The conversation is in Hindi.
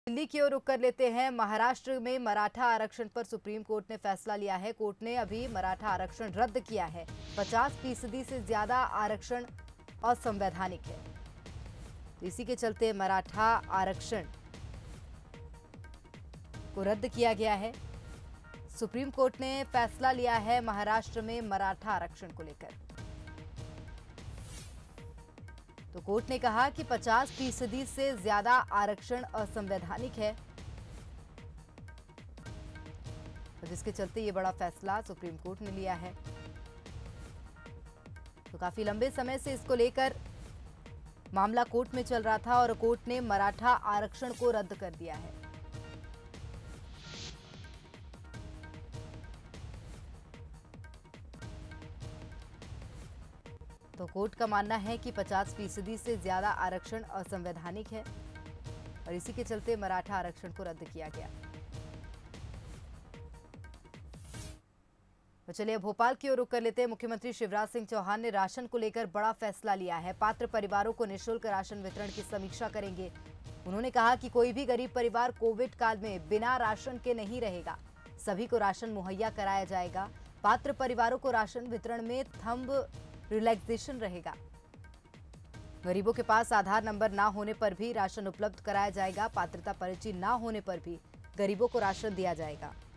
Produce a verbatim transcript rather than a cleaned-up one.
दिल्ली की ओर रुख कर लेते हैं। महाराष्ट्र में मराठा आरक्षण पर सुप्रीम कोर्ट ने फैसला लिया है। कोर्ट ने अभी मराठा आरक्षण रद्द किया है। पचास फीसदी से ज्यादा आरक्षण असंवैधानिक है, तो इसी के चलते मराठा आरक्षण को रद्द किया गया है। सुप्रीम कोर्ट ने फैसला लिया है महाराष्ट्र में मराठा आरक्षण को लेकर। तो कोर्ट ने कहा कि पचास फीसदी से ज्यादा आरक्षण असंवैधानिक है, तो जिसके चलते ये बड़ा फैसला सुप्रीम कोर्ट ने लिया है। तो काफी लंबे समय से इसको लेकर मामला कोर्ट में चल रहा था और कोर्ट ने मराठा आरक्षण को रद्द कर दिया है। तो कोर्ट का मानना है कि पचास फीसदी से ज्यादा आरक्षण असंवैधानिक है और इसी के चलते मराठा आरक्षण को रद्द किया गया। तो चलिए भोपाल की ओर रुख कर लेते हैं। मुख्यमंत्री शिवराज सिंह चौहान ने राशन को लेकर बड़ा फैसला लिया है। पात्र परिवारों को निःशुल्क राशन वितरण की समीक्षा करेंगे। उन्होंने कहा कि कोई भी गरीब परिवार कोविड काल में बिना राशन के नहीं रहेगा। सभी को राशन मुहैया कराया जाएगा। पात्र परिवारों को राशन वितरण में थंब रिलैक्सेशन रहेगा। गरीबों के पास आधार नंबर ना होने पर भी राशन उपलब्ध कराया जाएगा। पात्रता पर्ची ना होने पर भी गरीबों को राशन दिया जाएगा।